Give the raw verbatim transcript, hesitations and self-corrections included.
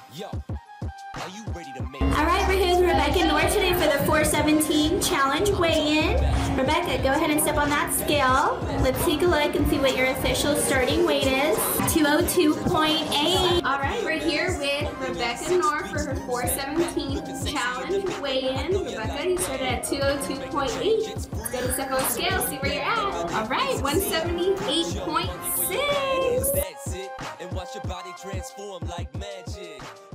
Alright, we're here with Rebecca and Norr today for the four seventeen challenge weigh-in. Rebecca, go ahead and step on that scale. Let's take a look and see what your official starting weight is. two oh two point eight. Alright, we're here with Rebecca and Norr for her four seventeen challenge weigh-in. Rebecca, you started at two oh two point eight. Let's go ahead and step on the scale, see where you're at. Alright, one seventy-eight point six. That's it, and watch your body transform like magic.